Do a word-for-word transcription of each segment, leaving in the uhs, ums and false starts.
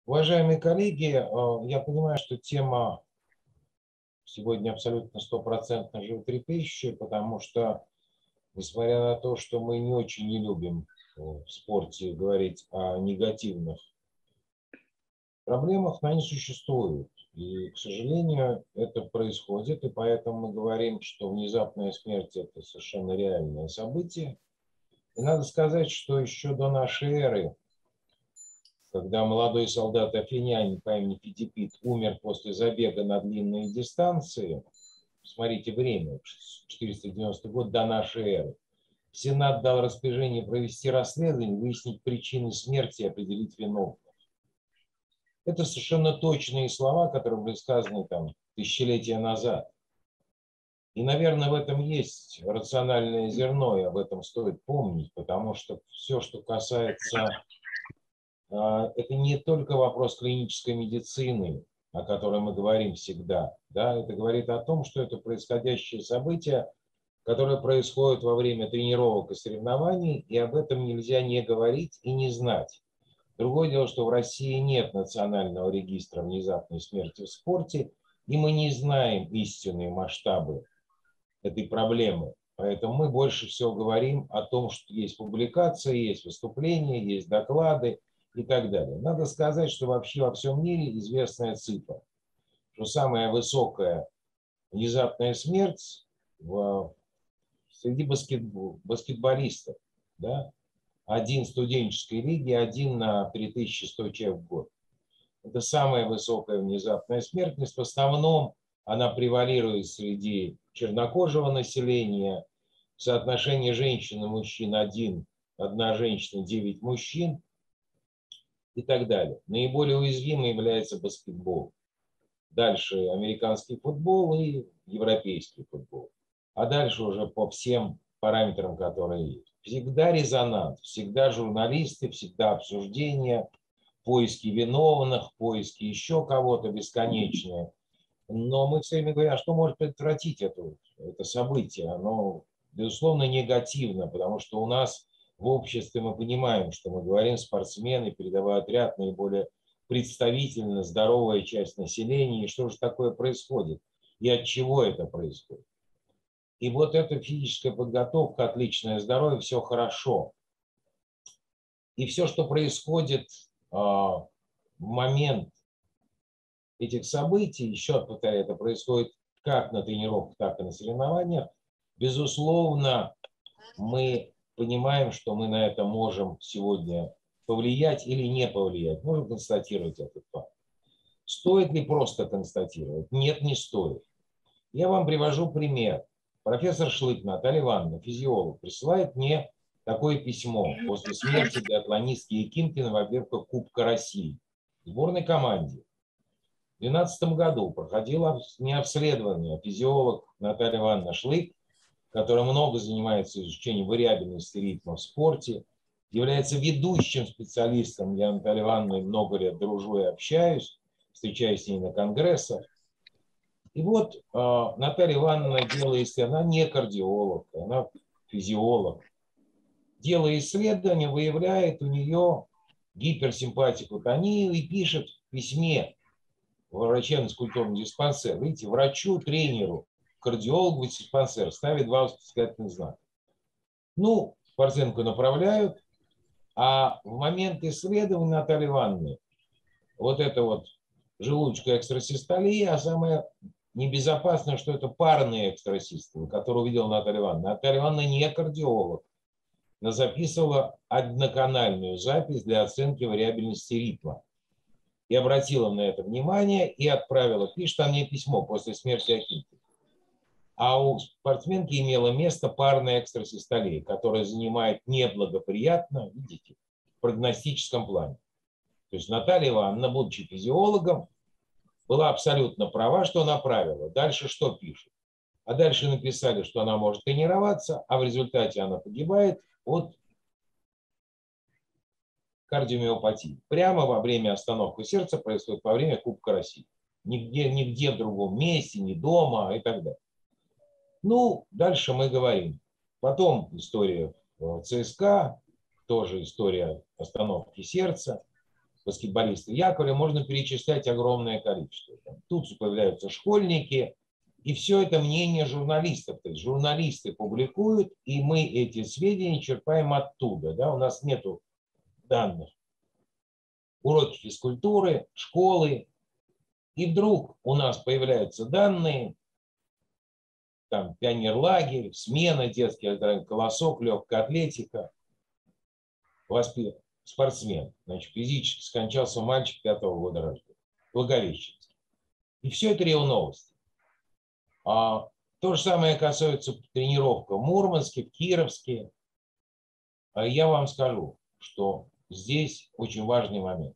Уважаемые коллеги, я понимаю, что тема сегодня абсолютно стопроцентно животрепещущая, потому что, несмотря на то, что мы не очень не любим в спорте говорить о негативных проблемах, но они существуют. И, к сожалению, это происходит, и поэтому мы говорим, что внезапная смерть – это совершенно реальное событие. И надо сказать, что еще до нашей эры, когда молодой солдат-афинянин по имени Фидиппит умер после забега на длинные дистанции, смотрите время, четыреста девяностый год до нашей эры, Сенат дал распоряжение провести расследование, выяснить причины смерти и определить виновных. Это совершенно точные слова, которые были сказаны там тысячелетия назад. И, наверное, в этом есть рациональное зерно, и об этом стоит помнить, потому что все, что касается... Это не только вопрос клинической медицины, о которой мы говорим всегда. Да? Это говорит о том, что это происходящее событие, которое происходит во время тренировок и соревнований, и об этом нельзя не говорить и не знать. Другое дело, что в России нет национального регистра внезапной смерти в спорте, и мы не знаем истинные масштабы этой проблемы. Поэтому мы больше всего говорим о том, что есть публикации, есть выступления, есть доклады и так далее. Надо сказать, что вообще во всем мире известная цифра, что самая высокая внезапная смерть в, среди баскетбол, баскетболистов, да, один в студенческой лиге, один на три тысячи сто человек в год. Это самая высокая внезапная смертность. В основном она превалирует среди чернокожего населения. Соотношение женщин и мужчин один, одна женщина, девять мужчин и так далее. Наиболее уязвимым является баскетбол. Дальше американский футбол и европейский футбол. А дальше уже по всем параметрам, которые есть. Всегда резонанс, всегда журналисты, всегда обсуждения, поиски виновных, поиски еще кого-то бесконечные. Но мы все время говорим, а что может предотвратить это, это событие? Оно, безусловно, негативно, потому что у нас в обществе мы понимаем, что мы говорим спортсмены, передовой отряд, наиболее представительно здоровая часть населения, и что же такое происходит, и от чего это происходит. И вот эта физическая подготовка, отличное здоровье, все хорошо. И все, что происходит в момент этих событий, еще повторяю, это происходит как на тренировках, так и на соревнованиях, безусловно, мы понимаем, что мы на это можем сегодня повлиять или не повлиять. Можем констатировать этот факт. Стоит ли просто констатировать? Нет, не стоит. Я вам привожу пример. Профессор Шлык Наталья Ивановна, физиолог, присылает мне такое письмо после смерти биатлонистки Якимкиной в объявках Кубка России в сборной команде. В две тысячи двенадцатом году проходило необследование физиолог Наталья Ивановна Шлык, которая много занимается изучением вариабельности ритма в спорте, является ведущим специалистом. Я Наталья Ивановна много лет дружу и общаюсь, встречаюсь с ней на конгрессах. И вот э, Наталья Ивановна делает, она не кардиолог, она физиолог, делая исследования, выявляет у нее гиперсимпатикотонию и пишет в письме в врачебно-физкультурный диспансер, видите, врачу, тренеру, кардиологу диспансер ставит два восклицательных знака. Ну, спортсменку направляют, а в момент исследования Натальи Ивановны вот это вот желудочка экстрасистолия, а самое небезопасное, что это парные экстрасистолы, которые увидела Наталья Ивановна. Наталья Ивановна не кардиолог, но записывала одноканальную запись для оценки вариабельности ритма. И обратила на это внимание и отправила, пишет мне письмо после смерти Акинки. А у спортсменки имело место парная экстрасистолия, которая занимает неблагоприятно, видите, в прогностическом плане. То есть Наталья Ивановна, будучи физиологом, была абсолютно права, что направила. Дальше что пишет? А дальше написали, что она может тренироваться, а в результате она погибает от кардиомиопатии. Прямо во время остановки сердца происходит во время Кубка России. Нигде, нигде в другом месте, ни дома и так далее. Ну, дальше мы говорим. Потом история ЦСКА, тоже история остановки сердца. баскетболиста Яковлева, можно перечислять огромное количество. Тут появляются школьники, и все это мнение журналистов. То есть журналисты публикуют, и мы эти сведения черпаем оттуда. Да? У нас нет данных. Уроки физкультуры, школы. И вдруг у нас появляются данные, там пионерлагерь, смена, детский колосок, легкая атлетика, воспит... спортсмен. Значит, физически скончался мальчик пятого года рождения, Благовещенский. И все это РИА Новости. А то же самое касается тренировок в Мурманске, в Кировске. А я вам скажу, что здесь очень важный момент.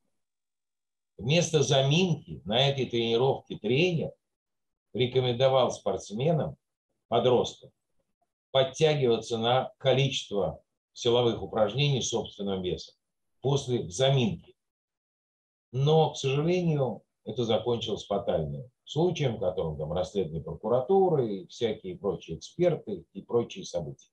Вместо заминки на этой тренировке тренер рекомендовал спортсменам, подросткам, подтягиваться на количество силовых упражнений собственным весом после заминки. Но, к сожалению, это закончилось фатальным случаем, которым там расследование прокуратуры и всякие прочие эксперты и прочие события.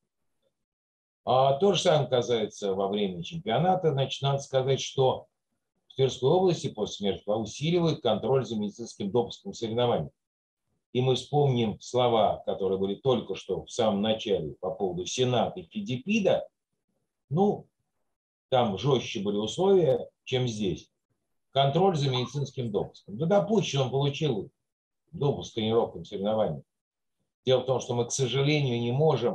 А то же самое касается во время чемпионата. Значит, надо сказать, что в Тверской области после смерти усиливают контроль за медицинским допуском соревнований. И мы вспомним слова, которые были только что в самом начале по поводу Сената и Фидипида. Ну, там жестче были условия, чем здесь. Контроль за медицинским допуском. Да, допустим, он получил допуск к тренировкам соревнований. Дело в том, что мы, к сожалению, не можем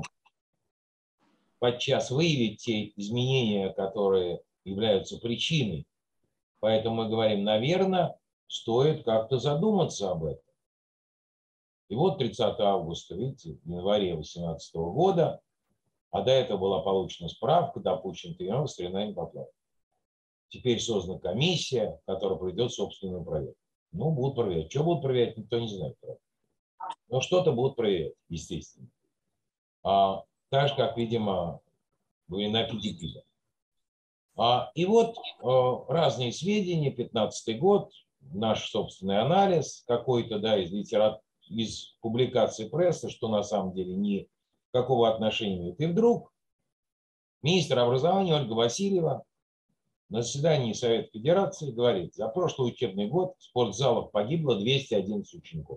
подчас выявить те изменения, которые являются причиной. Поэтому мы говорим, наверное, стоит как-то задуматься об этом. И вот тридцатого августа, видите, в январе две тысячи восемнадцатого года, а до этого была получена справка, допущен тренировок с соревнованием по плаванию. Теперь создана комиссия, которая проведет собственную проверку. Ну, будут проверять. Что будут проверять, никто не знает. Но что-то будут проверять, естественно. А, так же, как, видимо, на Фидипида. А, и вот а, разные сведения, пятнадцатый год, наш собственный анализ какой-то, да, из литературы, из публикации прессы, что на самом деле никакого отношения нет. И вдруг министр образования Ольга Васильева на заседании Совета Федерации говорит, за прошлый учебный год в спортзалах погибло двести одиннадцать учеников.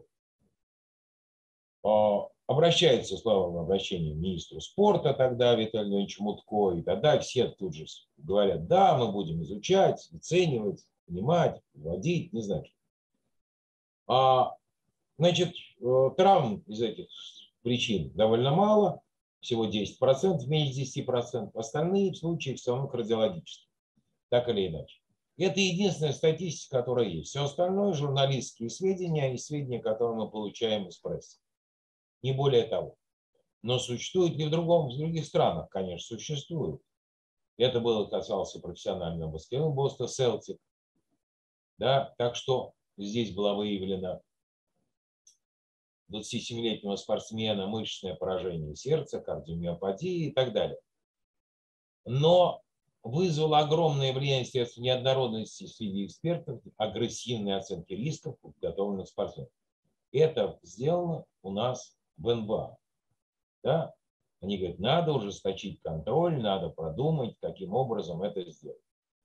Обращается, слава обращению, министру спорта тогда Виталию Леонидовичу Мутко, и тогда все тут же говорят, да, мы будем изучать, оценивать, понимать, вводить, не знаю. А, значит, травм из этих причин довольно мало, всего десять процентов, меньше десяти процентов, остальные случаи в основном кардиологические, так или иначе. Это единственная статистика, которая есть. Все остальное журналистские сведения и сведения, которые мы получаем из прессы. Не более того. Но существует ли в, другом, в других странах? Конечно, существует. Это было касался профессионального баскетбола Бостона Селтик. Да? Так что здесь была выявлена двадцатисемилетнего спортсмена мышечное поражение сердца, кардиомиопатия и так далее. Но вызвало огромное влияние средств неоднородности среди экспертов, агрессивные оценки рисков у подготовленных спортсменов. Это сделано у нас в эн бэ а. Да? Они говорят, надо ужесточить контроль, надо продумать, каким образом это сделать.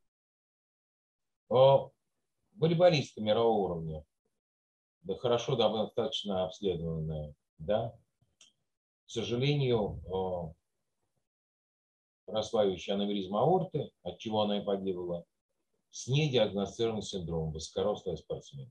Волейболистка мирового уровня, да хорошо, достаточно обследованная, да, к сожалению, расслаивающая аневризма аорты, от чего она и погибла, с недиагностированным синдромом, высокорослая спортсменка.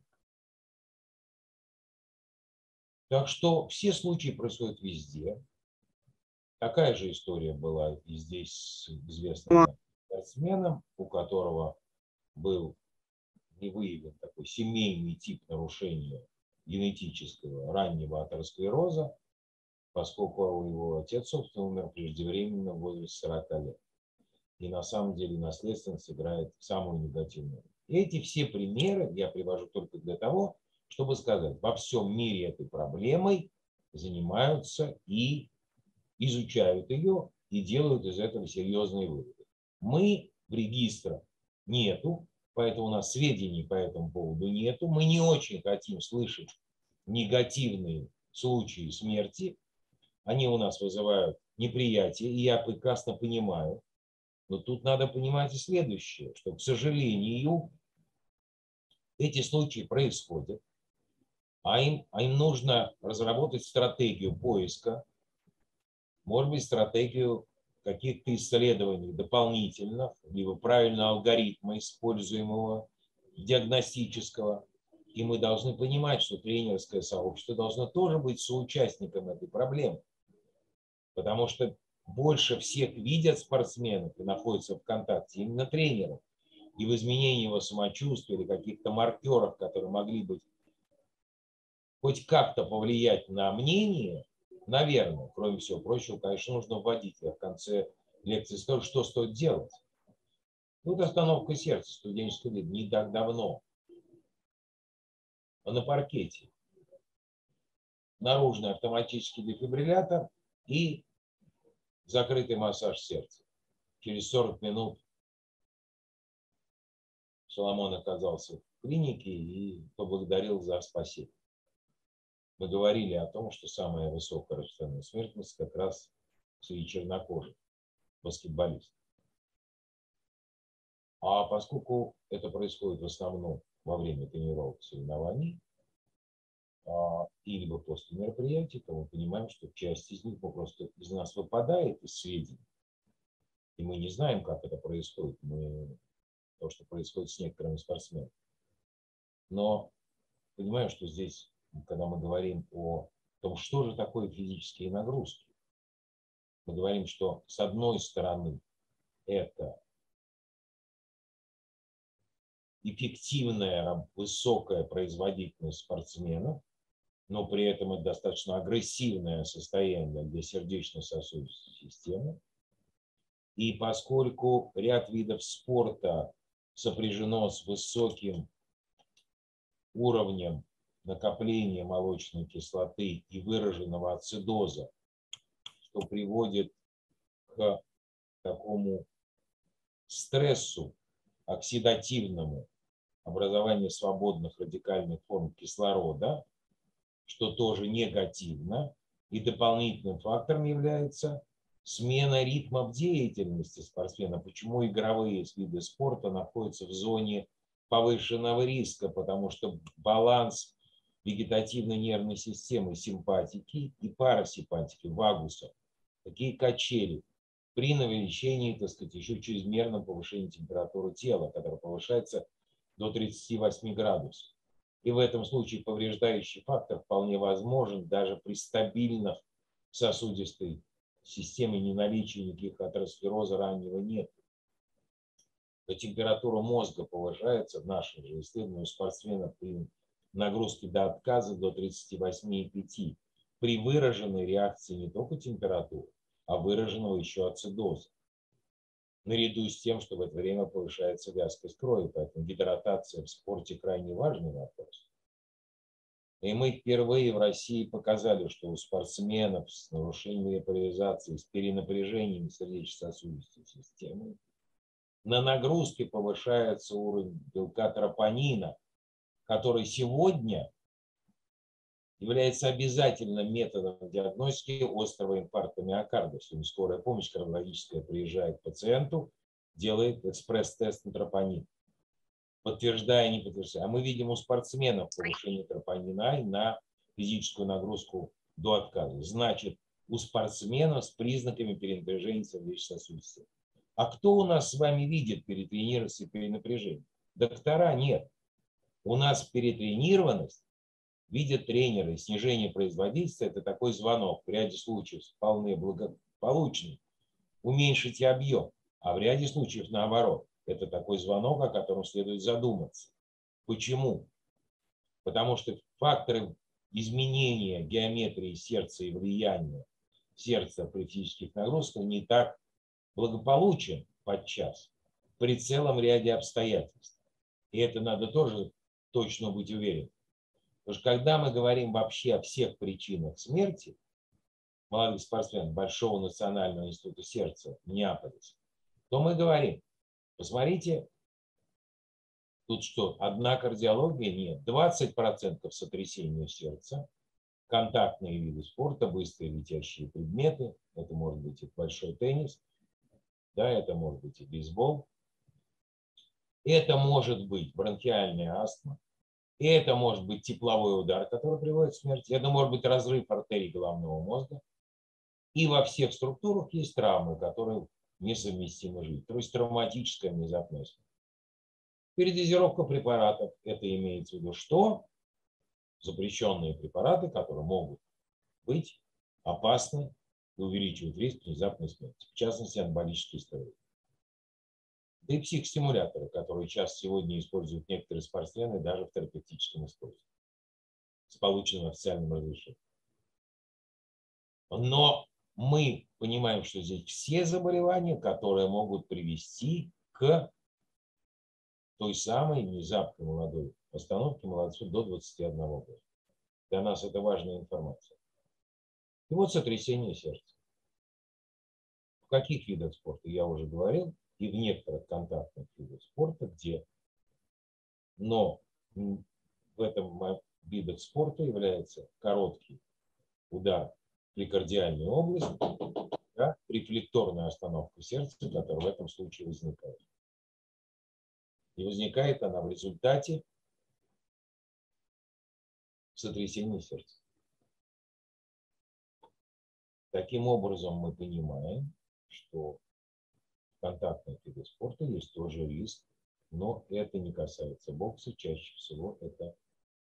Так что все случаи происходят везде. Такая же история была и здесь с известным спортсменом, у которого был не выявлен такой семейный тип нарушения генетического раннего атеросклероза, поскольку его отец, собственно, умер преждевременно в возрасте сорока лет. И на самом деле наследственность играет самую негативную. Эти все примеры я привожу только для того, чтобы сказать, во всем мире этой проблемой занимаются и изучают ее, и делают из этого серьезные выводы. Мы в регистрах нету, поэтому у нас сведений по этому поводу нету. Мы не очень хотим слышать негативные случаи смерти. Они у нас вызывают неприятие, и я прекрасно понимаю. Но тут надо понимать и следующее, что, к сожалению, эти случаи происходят, а им, а им нужно разработать стратегию поиска, может быть, стратегию каких-то исследований дополнительных, либо правильного алгоритма, используемого диагностического. И мы должны понимать, что тренерское сообщество должно тоже быть соучастником этой проблемы. Потому что больше всех видят спортсменов и находятся в контакте именно тренеры. И в изменении его самочувствия или каких-то маркеров, которые могли быть хоть как-то повлиять на мнение, наверное, кроме всего прочего, конечно, нужно вводить. Я в конце лекции скажу, что стоит делать. Вот остановка сердца студенческого лет не так давно. На паркете. Наружный автоматический дефибриллятор и закрытый массаж сердца. Через сорок минут Соломон оказался в клинике и поблагодарил за спасение. Мы говорили о том, что самая высокая распространенная смертность как раз среди чернокожих баскетболистов. А поскольку это происходит в основном во время тренировок, соревнований, или после мероприятий, то мы понимаем, что часть из них просто из нас выпадает из сведений. И мы не знаем, как это происходит. Мы... То, что происходит с некоторыми спортсменами. Но понимаю, что здесь, когда мы говорим о том, что же такое физические нагрузки, мы говорим, что с одной стороны это эффективная, высокая производительность спортсменов, но при этом это достаточно агрессивное состояние для сердечно-сосудистой системы. И поскольку ряд видов спорта сопряжено с высоким уровнем накопления молочной кислоты и выраженного ацидоза, что приводит к такому стрессу оксидативному, образованию свободных радикальных форм кислорода, что тоже негативно, и дополнительным фактором является смена ритмов деятельности спортсмена. Почему игровые виды спорта находятся в зоне повышенного риска? Потому что баланс вегетативной нервной системы симпатики и парасимпатики, вагуса, такие качели при увеличении, так сказать, еще чрезмерном повышении температуры тела, которая повышается до тридцати восьми градусов. И в этом случае повреждающий фактор вполне возможен даже при стабильных сосудистой системе, не наличии никаких атеросклероза раннего нет. То температура мозга повышается в наших же исследованиях у спортсменов при нагрузке до отказа до тридцати восьми и пяти при выраженной реакции не только температуры, а выраженного еще ацидоза. Наряду с тем, что в это время повышается вязкость крови. Поэтому гидратация в спорте крайне важный вопрос. И мы впервые в России показали, что у спортсменов с нарушением репаризации, с перенапряжением сердечно-сосудистой системы на нагрузке повышается уровень белка тропонина, который сегодня является обязательным методом диагностики острого инфаркта миокарда. Сегодня скорая помощь кардиологическая приезжает к пациенту, делает экспресс-тест на тропонин, подтверждая, не подтверждая. А мы видим у спортсменов повышение тропонина на физическую нагрузку до отказа. Значит, у спортсменов с признаками перенапряжения сердечно-сосудистой. А кто у нас с вами видит перетренированность и перенапряжение? Доктора нет. У нас перетренированность видят тренеры. Снижение производительности – это такой звонок. В ряде случаев вполне благополучный. Уменьшите объем. А в ряде случаев наоборот. Это такой звонок, о котором следует задуматься. Почему? Потому что факторы изменения геометрии сердца и влияния сердца при физических нагрузках не так благополучен подчас при целом ряде обстоятельств. И это надо тоже точно быть уверенным. Потому что когда мы говорим вообще о всех причинах смерти молодых спортсменов Большого национального института сердца в Неаполисе, то мы говорим, посмотрите, тут что, одна кардиология? Нет. двадцать процентов сотрясения сердца, контактные виды спорта, быстрые летящие предметы, это может быть и большой теннис, да, это может быть и бейсбол, это может быть бронхиальная астма, это может быть тепловой удар, который приводит к смерти, это может быть разрыв артерий головного мозга. И во всех структурах есть травмы, которые несовместимы с жизнью, то есть травматическая внезапная смерть. Передозировка препаратов, это имеется в виду что? Запрещенные препараты, которые могут быть опасны и увеличивают риск внезапной смерти, в частности анаболические стероиды. Да и психостимуляторы, которые часто сегодня используют некоторые спортсмены даже в терапевтическом использовании с полученным официальным разрешением. Но мы понимаем, что здесь все заболевания, которые могут привести к той самой внезапной молодой остановке молодцу до двадцати одного года. Для нас это важная информация. И вот сотрясение сердца. В каких видах спорта я уже говорил, и в некоторых контактных видах спорта, где, но в этом видах спорта является короткий удар в прикардиальную область, да, рефлекторная остановка сердца, которая в этом случае возникает. И возникает она в результате сотрясения сердца. Таким образом, мы понимаем, что в контактных видах спорта есть тоже риск, но это не касается бокса. Чаще всего это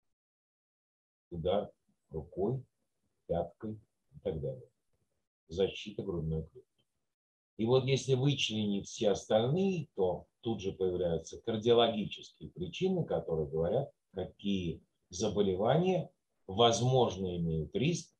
удар рукой, пяткой и так далее. Защита грудной клетки. И вот если вычленить все остальные, то тут же появляются кардиологические причины, которые говорят, какие заболевания возможно имеют риск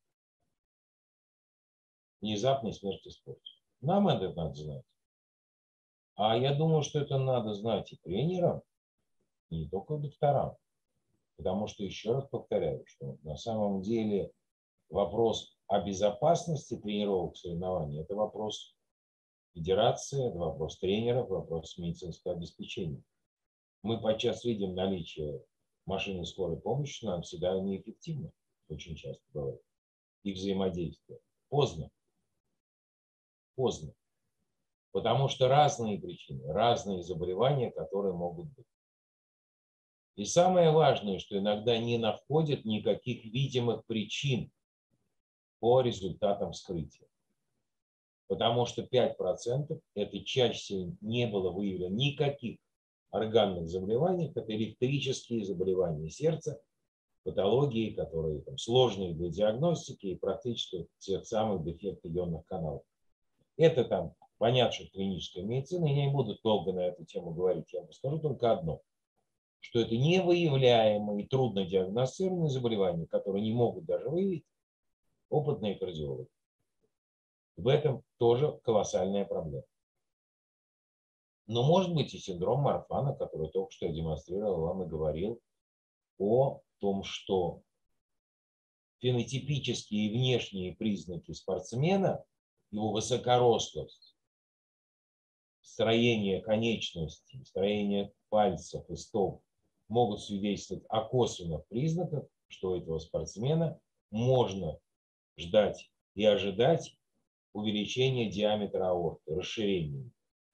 внезапной смерти в спорте. Нам это надо знать. А я думаю, что это надо знать и тренерам, и не только докторам. Потому что, еще раз повторяю, что на самом деле вопрос о безопасности тренировок соревнований – это вопрос федерации, это вопрос тренеров, вопрос медицинского обеспечения. Мы подчас видим наличие машины скорой помощи, но она всегда неэффективна, очень часто бывает. Их взаимодействие. Поздно. Поздно. Потому что разные причины, разные заболевания, которые могут быть. И самое важное, что иногда не находят никаких видимых причин по результатам вскрытия. Потому что пять процентов это чаще не было выявлено никаких органных заболеваний, это электрические заболевания сердца, патологии, которые там, сложные для диагностики и практически тех самых дефектов ионных каналов. Это там понятно, что клиническая медицина, я не буду долго на эту тему говорить, я скажу только одно, что это невыявляемые и трудно диагностируемые заболевания, которые не могут даже выявить опытные кардиологи. В этом тоже колоссальная проблема. Но может быть и синдром Марфана, который только что я демонстрировал вам и говорил о том, что фенотипические и внешние признаки спортсмена, его высокорослость, строение конечностей, строение пальцев и стоп могут свидетельствовать о косвенных признаках, что у этого спортсмена можно ждать и ожидать увеличения диаметра аорты, расширения.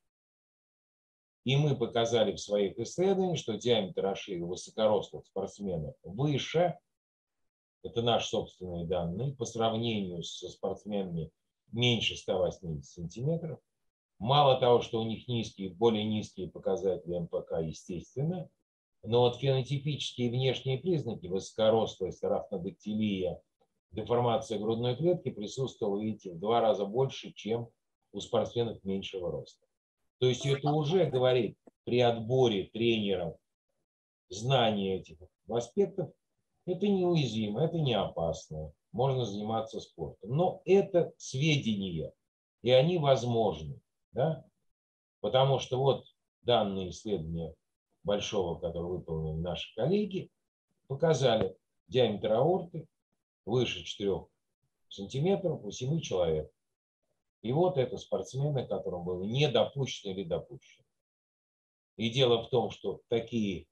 И мы показали в своих исследованиях, что диаметр аширы высокорослых спортсменов выше, это наши собственные данные, по сравнению со спортсменами меньше ста восьмидесяти сантиметров. Мало того, что у них низкие, более низкие показатели эм пэ ка, естественно, но вот фенотипические внешние признаки, высокорослость, рафнодактилия, деформация грудной клетки присутствовала, видите, в два раза больше, чем у спортсменов меньшего роста. То есть это уже говорит при отборе тренеров знание этих аспектов, это неуязвимо, это не опасно, можно заниматься спортом. Но это сведения, и они возможны, да? Потому что вот данные исследования большого, которые выполнили наши коллеги, показали диаметр аорты выше четырёх сантиметров у семи человек. И вот это спортсмены, которым было не допущено или допущено. И дело в том, что такие,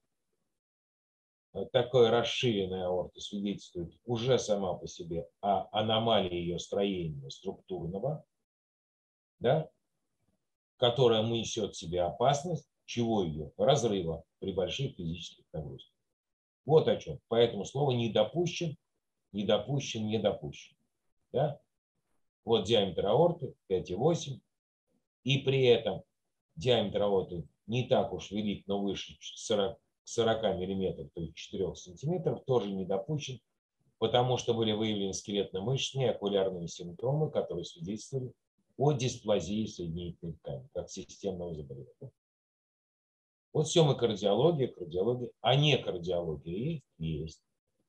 такое расширенная аорта свидетельствует уже сама по себе о аномалии ее строения структурного, да? которая несет в себе опасность, чего ее? Разрыва при больших физических нагрузках. Вот о чем. Поэтому слово не допущен, не допущен, не допущен. Да? Вот диаметр аорты пять и восемь. И при этом диаметр аорты не так уж велик, но выше сорока миллиметров, то есть четырёх сантиметров, тоже не допущен, потому что были выявлены скелетно-мышечные окулярные симптомы, которые свидетельствовали о дисплазии соединительной ткани, как системного заболевания. Вот все мы кардиология, кардиология, а не кардиология есть.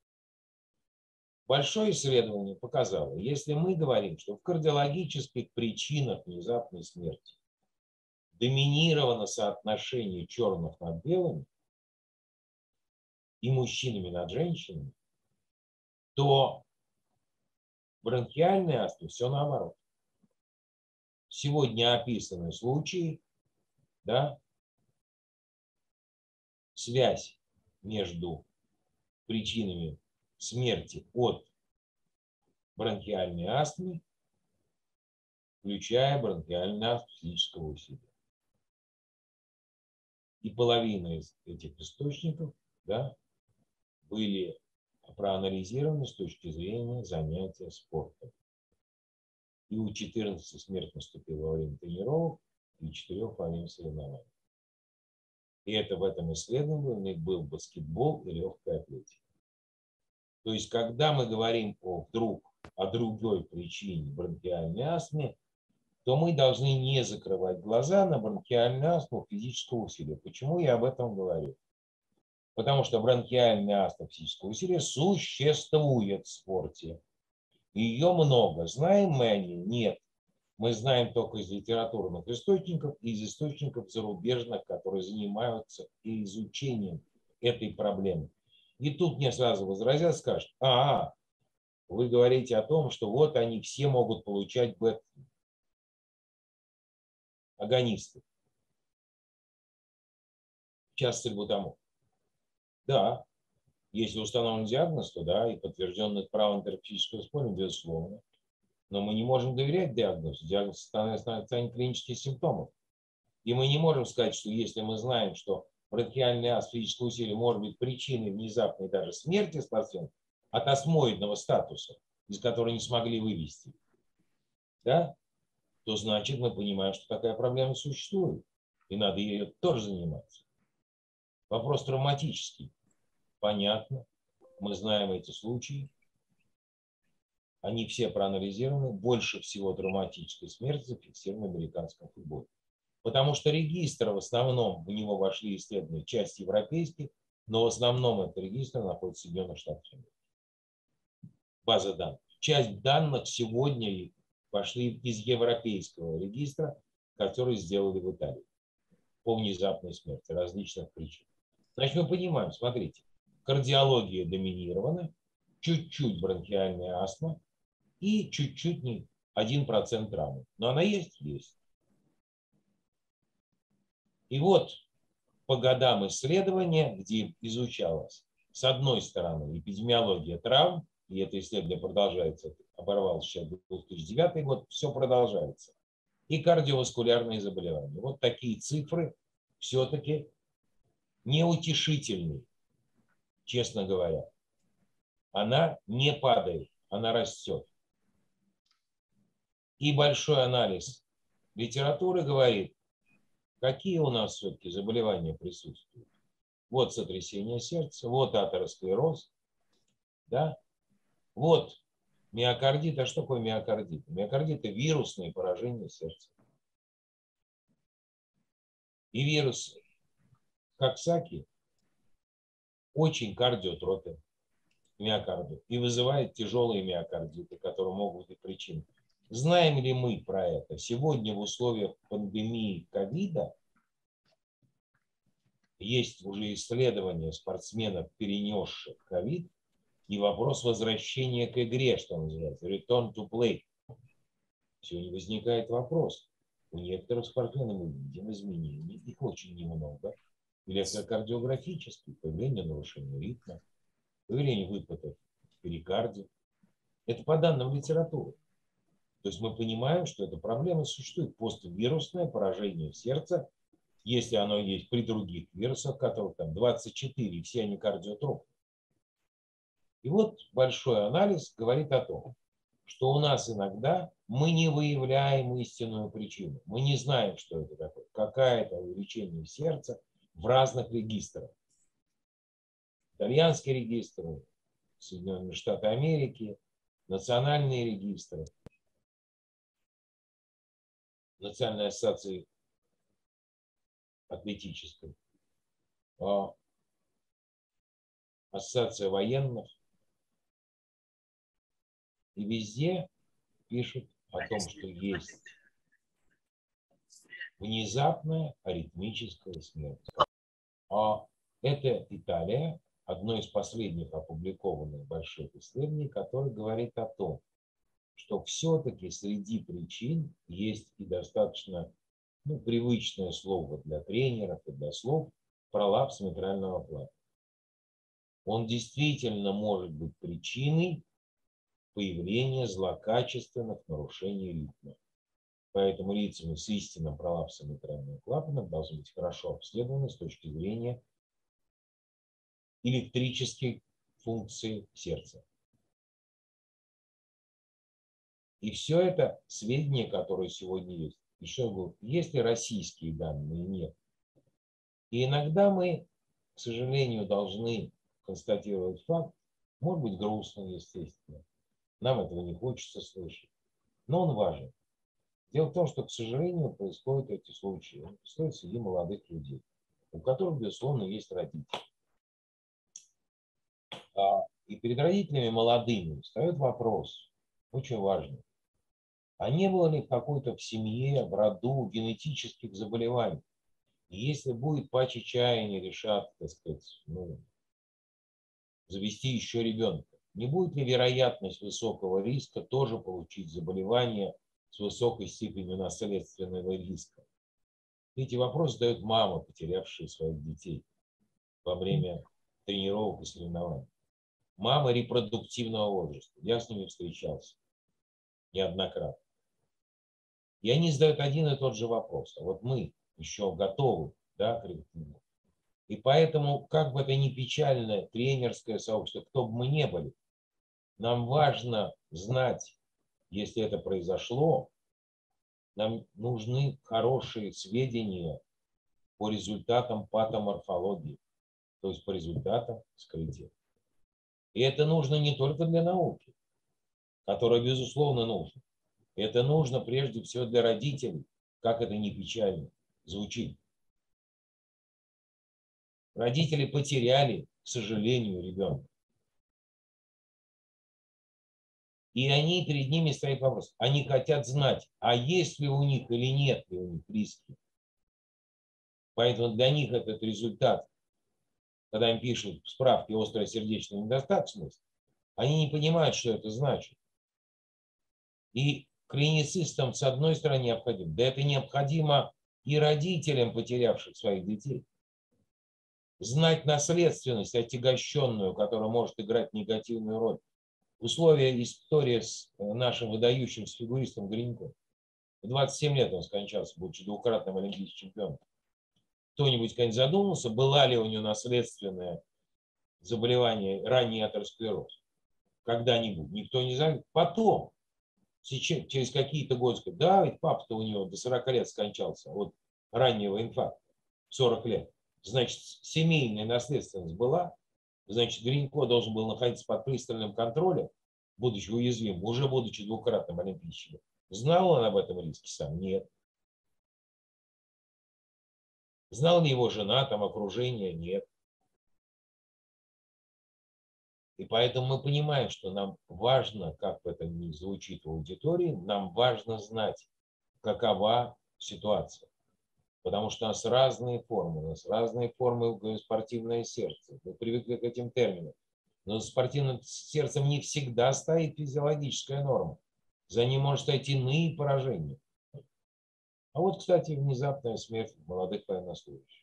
Большое исследование показало, если мы говорим, что в кардиологических причинах внезапной смерти доминировано соотношение черных над белыми и мужчинами над женщинами, то бронхиальной астме все наоборот. Сегодня описаны случаи, да, связь между причинами смерти от бронхиальной астмы, включая бронхиальную астму физического усилия. И половина из этих источников, да, были проанализированы с точки зрения занятия спортом. И у четырнадцати смерть наступила во время тренировок, и четырёх во время соревнований. И это в этом исследовании был баскетбол и легкая атлетика. То есть, когда мы говорим о, вдруг о другой причине бронхиальной астмы, то мы должны не закрывать глаза на бронхиальную астму физического усилия. Почему я об этом говорю? Потому что бронхиальная астма физического усилия существует в спорте. Ее много. Знаем мы о ней? Нет. Мы знаем только из литературных источников и из источников зарубежных, которые занимаются изучением этой проблемы. И тут мне сразу возразят, скажут: а, вы говорите о том, что вот они все могут получать бета-агонисты. Часто сальбутамол. Да, если установлен диагноз, то да, и подтвержденных правом терапевтического использования, безусловно. Но мы не можем доверять диагнозу. Диагноз станет клинических симптомов. И мы не можем сказать, что если мы знаем, что бронхиальный астма физического усилия может быть причиной внезапной даже смерти спортсмена от астмоидного статуса, из которого не смогли вывести, да, то значит мы понимаем, что такая проблема существует. И надо ее тоже заниматься. Вопрос травматический. Понятно. Мы знаем эти случаи. Они все проанализированы. Больше всего травматической смерти зафиксировано в американском футболе. Потому что регистр в основном, в него вошли исследования, часть европейских, но в основном этот регистр находится в Соединенных Штатах Америки. База данных. Часть данных сегодня пошли из европейского регистра, который сделали в Италии по внезапной смерти различных причин. Значит, мы понимаем, смотрите, кардиология доминирована, чуть-чуть бронхиальная астма и чуть-чуть не один процент травмы. Но она есть? Есть. И вот по годам исследования, где изучалась с одной стороны эпидемиология травм, и это исследование продолжается, оборвалось сейчас две тысячи девятый год, все продолжается, и кардиоваскулярные заболевания. Вот такие цифры все-таки неутешительные, честно говоря. Она не падает, она растет. И большой анализ литературы говорит, какие у нас все-таки заболевания присутствуют. Вот сотрясение сердца, вот атеросклероз, да, вот миокардит. А что такое миокардит? Миокардит – это вирусные поражения сердца. И вирус Коксаки очень кардиотропен миокарду и вызывает тяжелые миокардиты, которые могут быть причиной. Знаем ли мы про это? Сегодня в условиях пандемии ковида есть уже исследования спортсменов, перенесших ковид, и вопрос возвращения к игре, что называется, return to play. Сегодня возникает вопрос. У некоторых спортсменов мы видим изменения, их очень немного. Электрокардиографические, появление нарушения ритма, появление выпадов в перикарде. Это по данным литературы. То есть мы понимаем, что эта проблема существует. Поствирусное поражение сердца, если оно есть при других вирусах, которых там двадцать четыре, все они кардиотропы. И вот большой анализ говорит о том, что у нас иногда мы не выявляем истинную причину. Мы не знаем, что это такое. Какое-то увеличение сердца в разных регистрах. Итальянские регистры, Соединенные Штаты Америки, национальные регистры, Национальной ассоциации атлетической, ассоциация военных. И везде пишут о том, что есть внезапная аритмическая смерть. А это Италия, одно из последних опубликованных больших исследований, которое говорит о том, что все-таки среди причин есть и достаточно ну, привычное слово для тренеров и для слов пролапс митрального клапана. Он действительно может быть причиной появления злокачественных нарушений ритма. Поэтому лицами с истинным пролапсом митрального клапана должны быть хорошо обследованы с точки зрения электрической функции сердца. И все это сведения, которые сегодня есть. Еще говорю, есть ли российские данные? Нет. И иногда мы, к сожалению, должны констатировать факт, может быть грустно, естественно. Нам этого не хочется слышать. Но он важен. Дело в том, что, к сожалению, происходят эти случаи. Происходят среди молодых людей, у которых, безусловно, есть родители. И перед родителями молодыми встает вопрос, очень важный. А не было ли какой-то в семье, в роду генетических заболеваний? И если будет по чаяния решат, так сказать, ну, завести еще ребенка, не будет ли вероятность высокого риска тоже получить заболевание с высокой степенью наследственного риска? Эти вопросы задают мамы, потерявшие своих детей во время тренировок и соревнований. Мамы репродуктивного возраста. Я с ними встречался неоднократно. И они задают один и тот же вопрос. А вот мы еще готовы, да, к регулированию. И поэтому, как бы это ни печально, тренерское сообщество, кто бы мы ни были, нам важно знать, если это произошло, нам нужны хорошие сведения по результатам патоморфологии, то есть по результатам вскрытия. И это нужно не только для науки, которая, безусловно, нужна. Это нужно прежде всего для родителей, как это ни печально звучит. Родители потеряли, к сожалению, ребенка. И они, перед ними стоит вопрос. Они хотят знать, а есть ли у них или нет ли у них риски. Поэтому для них этот результат, когда им пишут в справке острая сердечная недостаточность, они не понимают, что это значит. И клиницистам с одной стороны необходимо, да это необходимо и родителям, потерявших своих детей. Знать наследственность, отягощенную, которая может играть негативную роль. Условия истории с нашим выдающимся фигуристом Гринько. В двадцать семь лет он скончался, будучи двукратным олимпийским чемпионом. Кто-нибудь, конечно, задумался, была ли у него наследственное заболевание, ранний атеросклероз? Когда-нибудь. Никто не знает. Потом, сейчас, через какие-то годы, сказать, да, ведь папа-то у него до сорока лет скончался от раннего инфаркта. сорок лет. Значит, семейная наследственность была. Значит, Гринько должен был находиться под пристальным контролем, будучи уязвим, уже будучи двукратным олимпийским. Знал он об этом риске сам? Нет. Знал ли его жена, там окружение? Нет. И поэтому мы понимаем, что нам важно, как это ни звучит в аудитории, нам важно знать, какова ситуация. Потому что у нас разные формы, у нас разные формы спортивное сердце. Мы привыкли к этим терминам. Но за спортивным сердцем не всегда стоит физиологическая норма. За ним может стоять иные поражения. А вот, кстати, внезапная смерть молодых военнослужащих.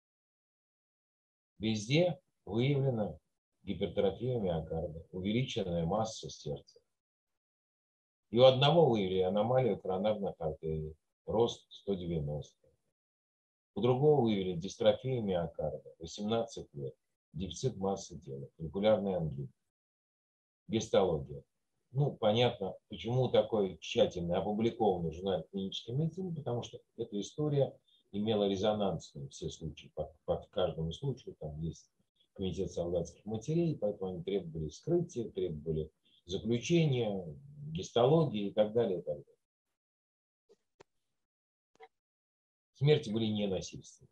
Везде выявлена гипертрофия миокарда, увеличенная масса сердца. И у одного выявили аномалию коронарных артерий, рост сто девяносто. У другого выявили дистрофию миокарда, восемнадцать лет, дефицит массы тела, регулярный ангин, гистология. Ну, понятно, почему такой тщательно опубликованный журнал клинической медицины, потому что эта история имела резонансную все случаи. По, по каждому случаю там есть комитет солдатских матерей, поэтому они требовали вскрытия, требовали заключения, гистологии и так далее. И так далее. Смерти были ненасильственны.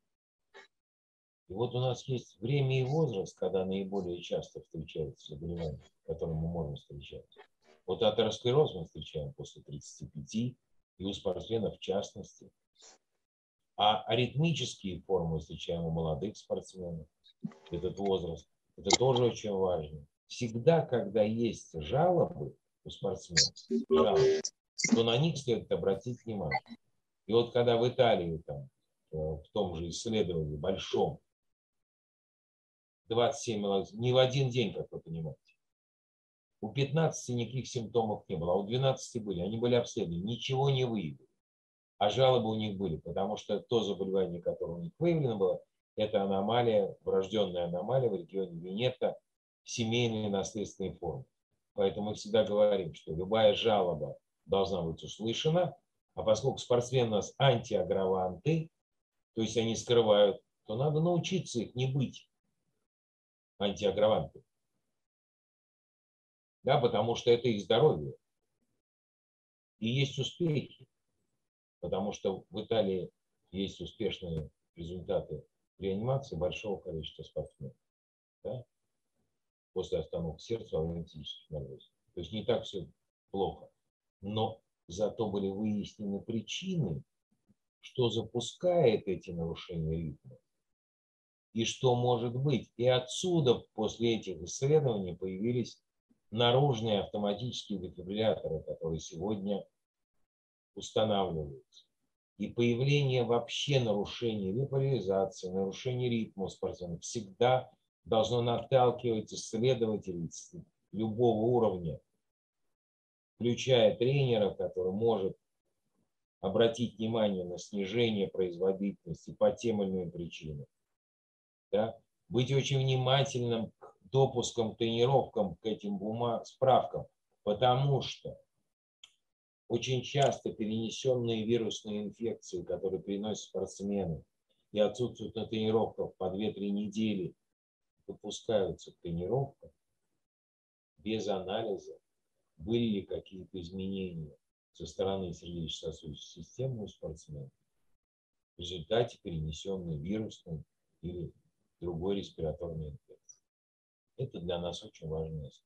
И вот у нас есть время и возраст, когда наиболее часто встречаются заболевания, которые мы можем встречать. Вот атеросклероз мы встречаем после тридцати пяти, и у спортсменов в частности. А аритмические формы встречаем у молодых спортсменов, этот возраст. Это тоже очень важно. Всегда, когда есть жалобы у спортсменов, жалобы, то на них следует обратить внимание. И вот когда в Италии, там, в том же исследовании большом, двадцать семь, не в один день, как вы понимаете, у пятнадцати никаких симптомов не было, а у двенадцати были. Они были обследованы, ничего не выявили. А жалобы у них были, потому что то заболевание, которое у них выявлено было, это аномалия, врожденная аномалия в регионе Венето, семейные наследственные формы. Поэтому мы всегда говорим, что любая жалоба должна быть услышана, а поскольку спортсмены у нас антиаграванты, то есть они скрывают, то надо научиться их не быть антиагравантами. Да, потому что это их здоровье. И есть успехи, потому что в Италии есть успешные результаты реанимации большого количества спортсменов, да, после остановки сердца во время физических нагрузок. То есть не так все плохо. Но зато были выяснены причины, что запускает эти нарушения ритма. И что может быть. И отсюда после этих исследований появились наружные автоматические дефибрилляторы, которые сегодня устанавливаются. И появление вообще нарушений реполяризации, нарушений ритма у спортсменов всегда должно наталкивать исследователей любого уровня, включая тренера, который может обратить внимание на снижение производительности по тем или иным причинам. Да? Быть очень внимательным к допускам, тренировкам, к этим бума, справкам, потому что очень часто перенесенные вирусные инфекции, которые переносят спортсмены и отсутствуют на тренировках по две-три недели, выпускаются к тренировкам без анализа, были ли какие-то изменения со стороны сердечно-сосудистой системы у спортсменов в результате перенесенной вирусной или другой респираторной инфекции. Это для нас очень важный аспект.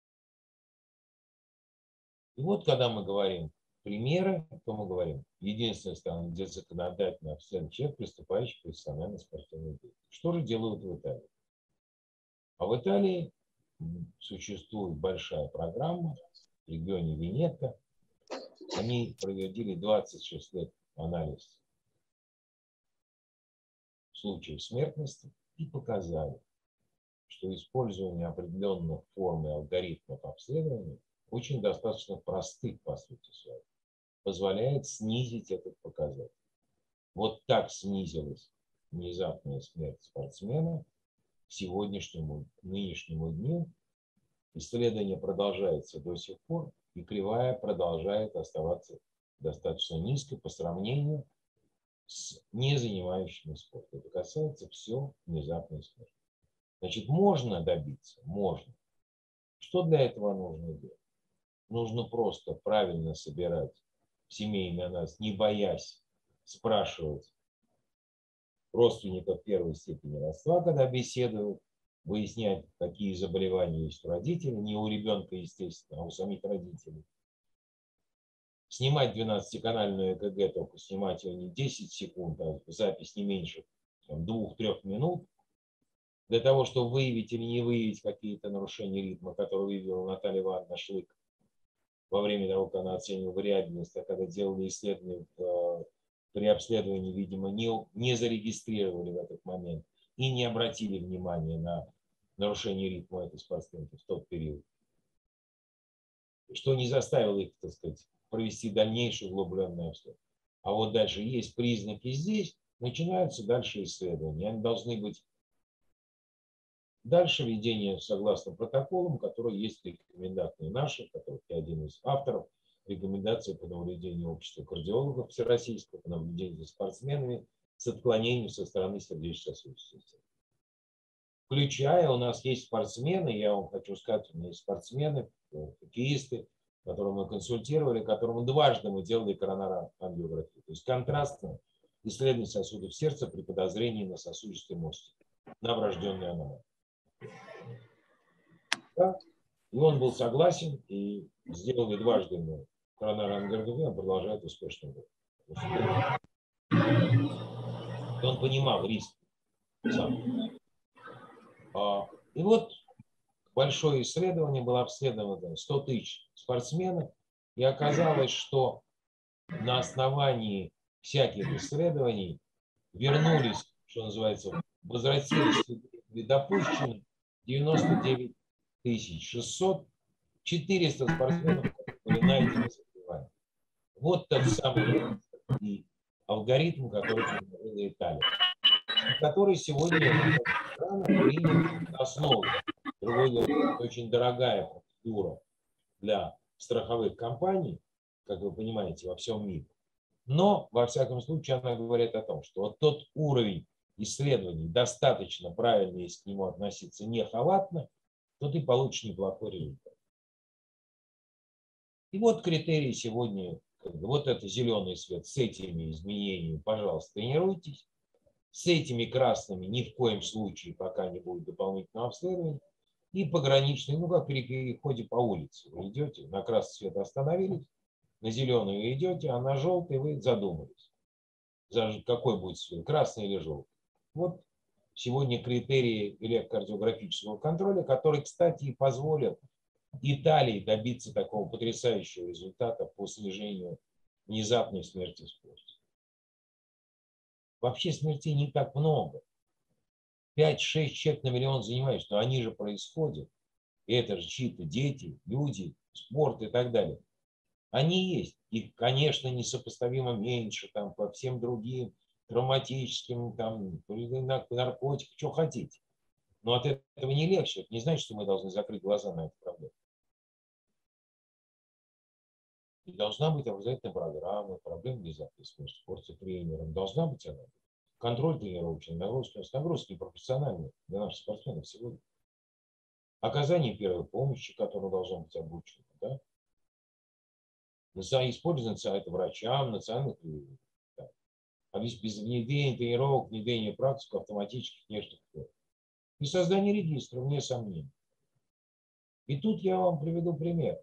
И вот когда мы говорим примеры, то мы говорим, единственная страна, где законодательно обследован человек, приступающий к профессиональной спортивной деятельности. Что же делают в Италии? А в Италии существует большая программа в регионе Венето. Они проводили двадцать шесть лет анализ случаев смертности и показали, что использование определенных форм и алгоритмов обследования, очень достаточно простых по сути своей, позволяет снизить этот показатель. Вот так снизилась внезапная смерть спортсмена к сегодняшнему, нынешнему дню. Исследование продолжается до сих пор, и кривая продолжает оставаться достаточно низкой по сравнению с не занимающими спортом. Это касается все внезапной смерти. Значит, можно добиться? Можно. Что для этого нужно делать? Нужно просто правильно собирать семейный анализ, не боясь спрашивать родственников первой степени родства, когда беседуют, выяснять, какие заболевания есть у родителей, не у ребенка, естественно, а у самих родителей. Снимать двенадцатиканальную ЭКГ, только снимать ее не десять секунд, а запись не меньше двух-трёх минут, для того, чтобы выявить или не выявить какие-то нарушения ритма, которые выявила Наталья Ивановна Шлык во время того, как она оценивала вариабельность, а когда делали исследования в, при обследовании, видимо, не, не зарегистрировали в этот момент и не обратили внимания на нарушение ритма этой спортсменки в тот период. что не заставило их, так сказать, провести дальнейшее углубленное обследование. А вот дальше есть признаки здесь, начинаются дальше исследования. Они должны быть дальше введение согласно протоколам, которые есть рекомендации наши, которых я один из авторов, рекомендации по наблюдению общества кардиологов всероссийского, по наблюдению за спортсменами с отклонением со стороны сердечно-сосудистой системы. Включая, у нас есть спортсмены, я вам хочу сказать, у меня есть спортсмены, хоккеисты, которых мы консультировали, которым дважды мы делали коронарангиографию. То есть контрастное исследование сосудов сердца при подозрении на сосудистый мостик, на врожденный аномалию. Да? И он был согласен, и сделали дважды ему коронарангиографию, он продолжает успешно быть. И он понимал риск сам. И вот большое исследование, было обследовано сто тысяч спортсменов, и оказалось, что на основании всяких исследований вернулись, что называется, возвратились допущено девяносто девять тысяч шестьсот, четыреста спортсменов были найдены заболевания. Вот тот самый и алгоритм, который предложила Италия, который сегодня принял основу. Другое дело, это очень дорогая процедура для страховых компаний, как вы понимаете, во всем мире. Но, во всяком случае, она говорит о том, что вот тот уровень исследований достаточно правильно, если к нему относиться не халатно, то ты получишь неплохой результат. И вот критерии сегодня, вот это зеленый свет с этими изменениями, пожалуйста, тренируйтесь. С этими красными ни в коем случае, пока не будет дополнительного обследования. И пограничный, ну как при переходе по улице. Вы идете, на красный свет остановились, на зеленый вы идете, а на желтый вы задумались. Какой будет свет, красный или желтый. Вот сегодня критерии электрокардиографического контроля, которые, кстати, и позволят Италии добиться такого потрясающего результата по снижению внезапной смерти в спорте. Вообще смертей не так много. пять-шесть человек на миллион занимаются, но они же происходят. И это же чьи-то дети, люди, спорт и так далее. Они есть. И, конечно, несопоставимо меньше там, по всем другим травматическим, там, наркотикам, что хотите. Но от этого не легче. Это не значит, что мы должны закрыть глаза на эту проблему. И должна быть обязательно программа, проблем внезапной смерти в спорте тренером. Должна быть она. Контроль тренировочной нагрузки. Нагрузки непрофессиональные для наших спортсменов сегодня. Оказание первой помощи, которое должно быть обучено. Да? Использование сайта врачам, национальных клиник. Да. А без, без внедрения тренировок, внедрения практик автоматических внешних форм. И создание регистра, вне сомнений. И тут я вам приведу пример.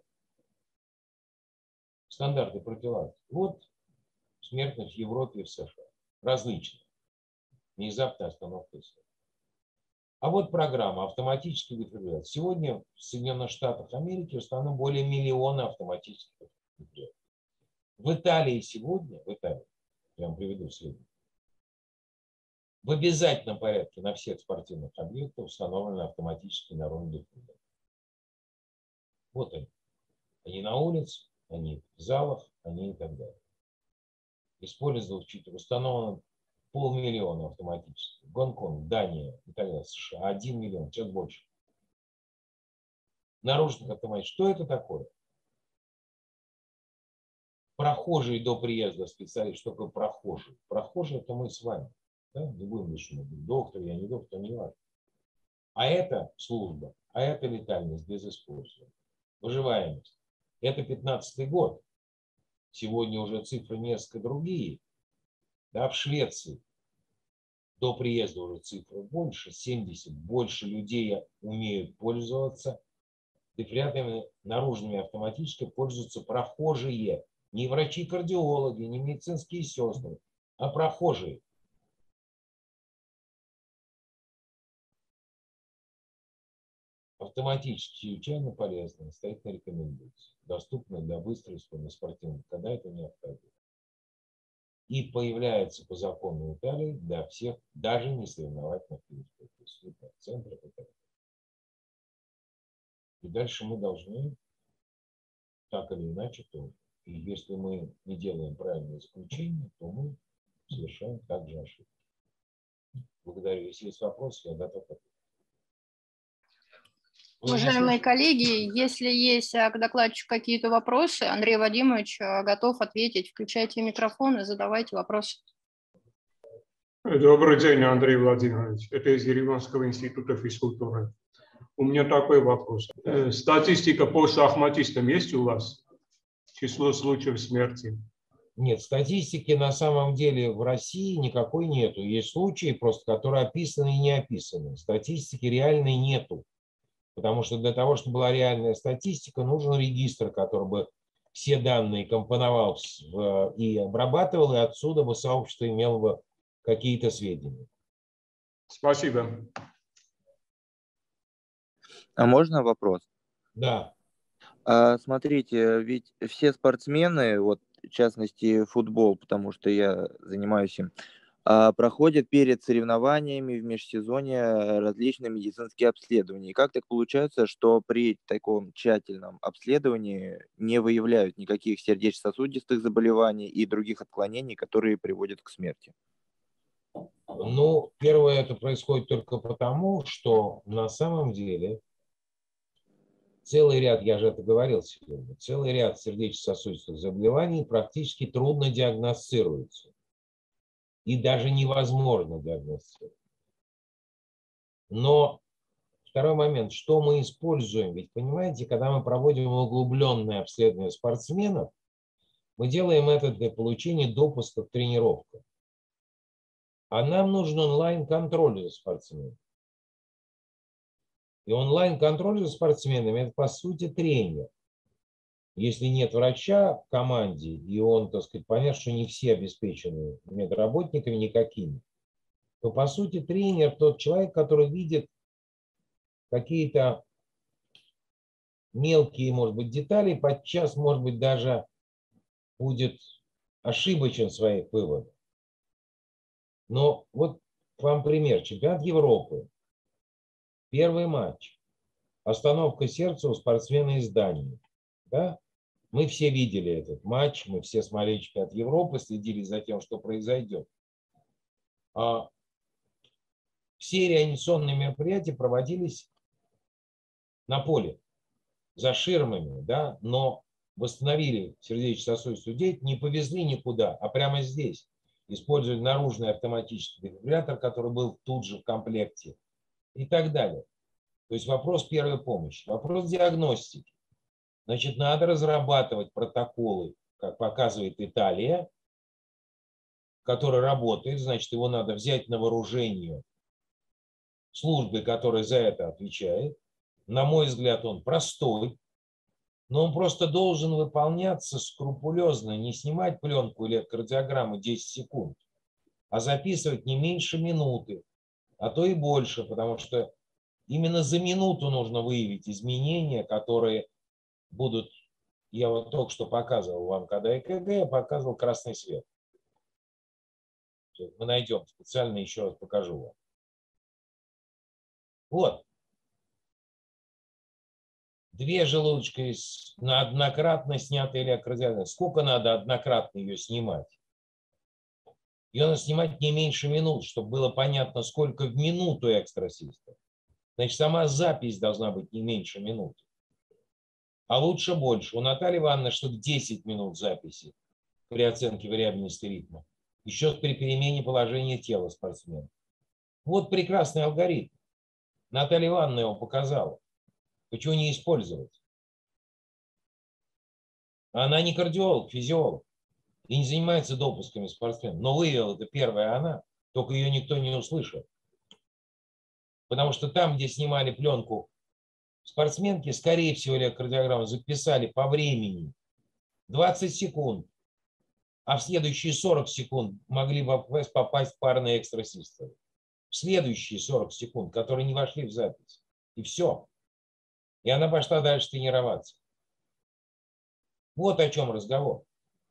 Стандарты профилактики. Вот смертность в Европе и в США. Различные. Внезапная остановка сердца. А вот программа автоматической дефибрилляции. Сегодня в Соединенных Штатах Америки установлено более миллиона автоматических дефибрилляций. В Италии сегодня, в Италии, я вам приведу сведения, в обязательном порядке на всех спортивных объектах установлены автоматические народные дефибрилляторы. Вот они. Они на улице, они в залах, они и так далее. Использовал чуть установлено полмиллиона автоматически. Гонконг, Дания, Италия, США. Один миллион, чуть больше. Наружных автоматических. Что это такое? Прохожие до приезда специалист. Что такое прохожие? Прохожие это мы с вами. Да? Не будем лишним. Доктор, я не доктор, не важно. А это служба, а это летальность без использования. Выживаемость. Это пятнадцатый год. Сегодня уже цифры несколько другие. Да, в Швеции до приезда уже цифры больше, семьдесят, больше людей умеют пользоваться дефибрилляторами наружными автоматически, пользуются прохожие. Не врачи-кардиологи, не медицинские сестры, а прохожие. Автоматически чрезвычайно полезно, настоятельно рекомендуется. Доступно для быстрой исхода спортивных, когда это необходимо. И появляется по закону Италии для всех, даже не соревновательных центров. И дальше мы должны так или иначе тоже. И если мы не делаем правильное заключение, то мы совершаем также ошибку. Благодарю. Если есть вопросы, я готов ответить. Уважаемые коллеги, если есть к докладчику какие-то вопросы, Андрей Вадимович готов ответить. Включайте микрофон и задавайте вопросы. Добрый день, Андрей Владимирович. Это из Ереванского института физкультуры. У меня такой вопрос. Статистика по шахматистам есть у вас? Число случаев смерти? Нет, статистики на самом деле в России никакой нету. Есть случаи, просто которые описаны и не описаны. Статистики реальной нету. Потому что для того, чтобы была реальная статистика, нужен регистр, который бы все данные компоновал и обрабатывал, и отсюда бы сообщество имело бы какие-то сведения. Спасибо. А можно вопрос? Да. А, смотрите, ведь все спортсмены, вот в частности футбол, потому что я занимаюсь им, а, проходят перед соревнованиями в межсезонье различные медицинские обследования. И как так получается, что при таком тщательном обследовании не выявляют никаких сердечно-сосудистых заболеваний и других отклонений, которые приводят к смерти? Ну, первое, это происходит только потому, что на самом деле целый ряд, я же это говорил сегодня, целый ряд сердечно-сосудистых заболеваний практически трудно диагностируется. И даже невозможно диагностировать. Но второй момент, что мы используем? Ведь, понимаете, когда мы проводим углубленное обследование спортсменов, мы делаем это для получения допуска к тренировкам. А нам нужен онлайн-контроль за спортсменами. И онлайн-контроль за спортсменами – это, по сути, тренер. Если нет врача в команде, и он, так сказать, понятно, что не все обеспечены медработниками никакими, то, по сути, тренер – тот человек, который видит какие-то мелкие, может быть, детали, подчас, может быть, даже будет ошибочен в своих выводах. Но вот вам пример. Чемпионат Европы. Первый матч. Остановка сердца у спортсмена из Дании. Да? Мы все видели этот матч, мы все смотрели чемпионат Европы, следили за тем, что произойдет. А все реанимационные мероприятия проводились на поле, за ширмами, да, но восстановили сердечно-сосудистую деятельность, не повезли никуда, а прямо здесь. Использовали наружный автоматический дефибриллятор, который был тут же в комплекте и так далее. То есть вопрос первой помощи, вопрос диагностики. Значит, надо разрабатывать протоколы, как показывает Италия, который работает, значит, его надо взять на вооружение службы, которая за это отвечает. На мой взгляд, он простой, но он просто должен выполняться скрупулезно, не снимать пленку или кардиограмму десять секунд, а записывать не меньше минуты, а то и больше, потому что именно за минуту нужно выявить изменения, которые будут, я вот только что показывал вам, когда ЭКГ, я показывал красный свет. Мы найдем, специально еще раз покажу вам. Вот. Две желудочка на однократно снятый электрокардиограмму. Сколько надо однократно ее снимать? Ее надо снимать не меньше минут, чтобы было понятно, сколько в минуту экстрасистол. Значит, сама запись должна быть не меньше минуты. А лучше больше. У Натальи Ивановны штук десять минут записи при оценке вариабельности ритма. Еще при перемене положения тела спортсмена. Вот прекрасный алгоритм. Наталья Ивановна его показала. Почему не использовать? Она не кардиолог, физиолог. И не занимается допусками спортсменов. Но вывела это первая она, только ее никто не услышал. Потому что там, где снимали пленку спортсменки, скорее всего, электрокардиограмму записали по времени двадцать секунд, а в следующие сорок секунд могли попасть парные экстрасистолы. В следующие сорок секунд, которые не вошли в запись. И все. И она пошла дальше тренироваться. Вот о чем разговор.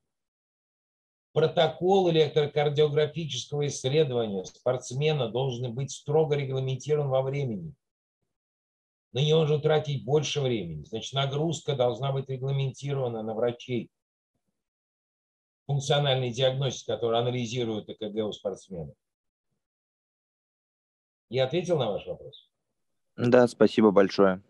Протокол электрокардиографического исследования спортсмена должен быть строго регламентирован во времени. на нее нужно тратить больше времени. Значит, нагрузка должна быть регламентирована на врачей функциональной диагностики, которая анализирует ЭКГ у спортсменов. Я ответил на ваш вопрос? Да, спасибо большое.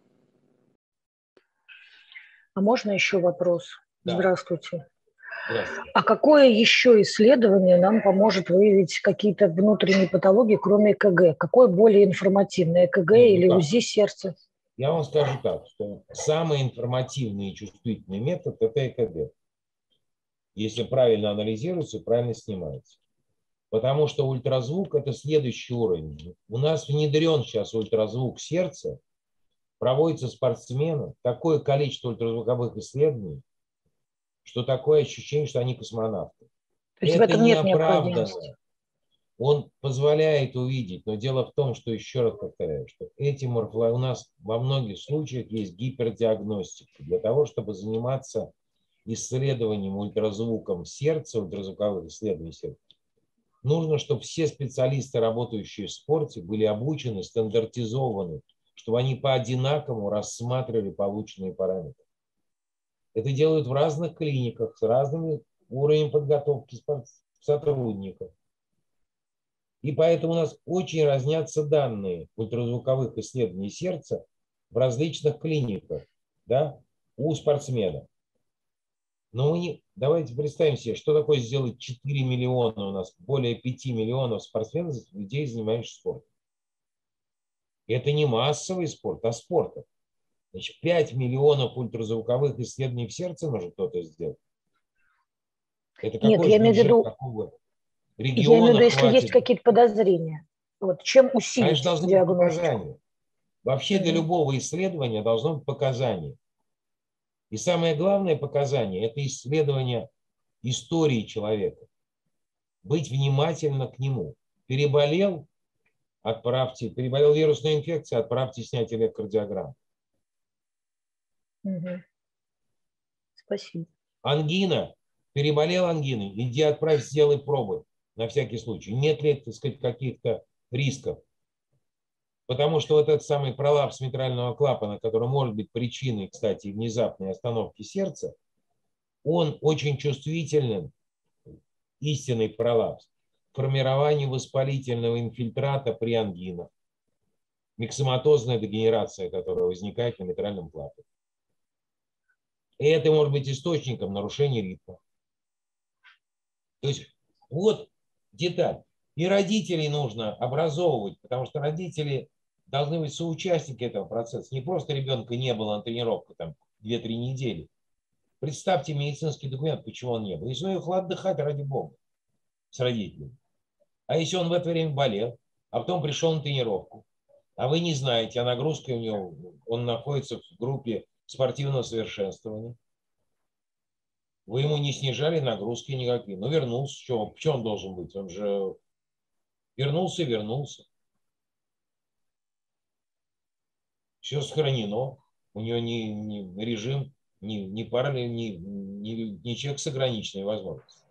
А можно еще вопрос? Да. Здравствуйте. Здравствуйте. А какое еще исследование нам поможет выявить какие-то внутренние патологии, кроме ЭКГ? Какое более информативное, ЭКГ Нет, ну или как? УЗИ сердца? Я вам скажу так, что самый информативный и чувствительный метод – это ЭКГ. Если правильно анализируется и правильно снимается. Потому что ультразвук – это следующий уровень. У нас внедрен сейчас ультразвук сердца, проводится спортсмены, такое количество ультразвуковых исследований, что такое ощущение, что они космонавты. То есть Это в этом нет неоправданно. необходимости. Он позволяет увидеть, но дело в том, что, еще раз повторяю, что эти морфологии, у нас во многих случаях есть гипердиагностика. Для того, чтобы заниматься исследованием ультразвуком сердца, ультразвуковых исследований сердца, нужно, чтобы все специалисты, работающие в спорте, были обучены, стандартизованы, чтобы они по-одинаковому рассматривали полученные параметры. Это делают в разных клиниках с разными уровнями подготовки сотрудников. И поэтому у нас очень разнятся данные ультразвуковых исследований сердца в различных клиниках, да, у спортсменов. Но мы не... давайте представим себе, что такое сделать четыре миллиона у нас, более пяти миллионов спортсменов, людей, занимающихся спортом. Это не массовый спорт, а спорт. Значит, пять миллионов ультразвуковых исследований в сердце может кто-то сделать. Это Нет, какой я же имею в бюджет виду, какого я имею в региона виду, если есть хватит? какие-то подозрения. Вот, чем усилить Конечно, должны быть диагностику? показания. Вообще для любого исследования должно быть показание. И самое главное показание – это исследование истории человека. Быть внимательно к нему. Переболел – отправьте. Переболел вирусной инфекцией – отправьте снять электрокардиограмму. Угу. Спасибо. Ангина. Переболел ангиной. Иди отправь, сделай пробы на всякий случай. Нет ли, так сказать, каких-то рисков. Потому что вот этот самый пролапс митрального клапана, который может быть причиной, кстати, внезапной остановки сердца, он очень чувствителен, истинный пролапс, к формированию воспалительного инфильтрата при ангинах, миксоматозная дегенерация, которая возникает на митральном клапане. И это может быть источником нарушения ритма. То есть вот деталь. И родителей нужно образовывать, потому что родители должны быть соучастники этого процесса. Не просто ребенка не было на тренировке там две-три недели. Представьте медицинский документ, почему он не был. Если он уехал отдыхать, ради бога, с родителями. А если он в это время болел, а потом пришел на тренировку, а вы не знаете, а нагрузка у него, он находится в группе спортивного совершенствования, вы ему не снижали нагрузки никакие. Ну, вернулся, что, что он должен быть? Он же вернулся и вернулся. Все сохранено. У него не, не режим, не, не параллель, не, не, не человек с ограниченной возможностью.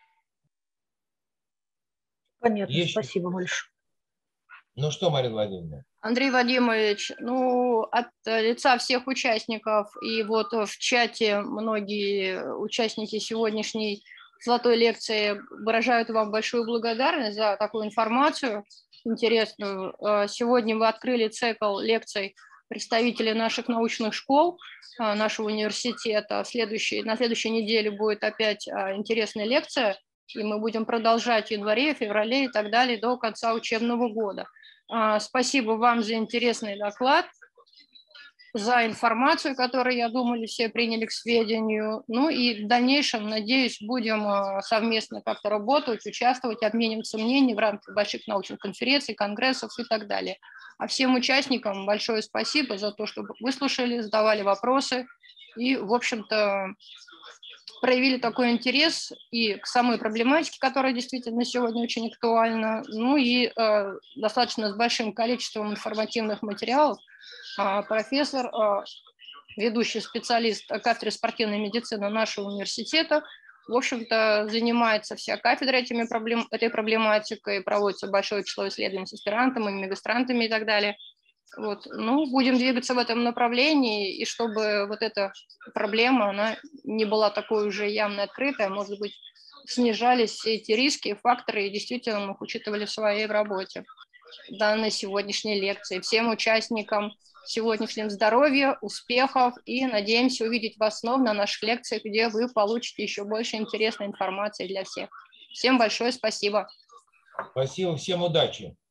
Понятно, Есть... спасибо большое. Ну что, Марина Владимировна? Андрей Вадимович, ну, от лица всех участников и вот в чате многие участники сегодняшней золотой лекции выражают вам большую благодарность за такую информацию интересную. Сегодня вы открыли цикл лекций представителей наших научных школ, нашего университета. Следующий, на следующей неделе будет опять интересная лекция, и мы будем продолжать в январе, феврале и так далее до конца учебного года. Спасибо вам за интересный доклад, за информацию, которую, я думаю, все приняли к сведению. Ну и в дальнейшем, надеюсь, будем совместно как-то работать, участвовать, обмениваться мнениями в рамках больших научных конференций, конгрессов и так далее. А всем участникам большое спасибо за то, что выслушали, задавали вопросы и, в общем-то, проявили такой интерес и к самой проблематике, которая действительно сегодня очень актуальна, ну и э, достаточно с большим количеством информативных материалов. Э, профессор, э, ведущий специалист кафедры спортивной медицины нашего университета, в общем-то, занимается вся кафедра этими проблем, этой проблематикой, проводится большое число исследований с аспирантами, мегастрантами и так далее. Вот. Ну, будем двигаться в этом направлении, и чтобы вот эта проблема, она не была такой уже явно открытой, может быть, снижались все эти риски, факторы, и действительно мы их учитывали в своей работе. Данной сегодняшней лекции. Всем участникам сегодняшнем здоровья, успехов, и надеемся увидеть вас снова на наших лекциях, где вы получите еще больше интересной информации для всех. Всем большое спасибо. Спасибо, всем удачи.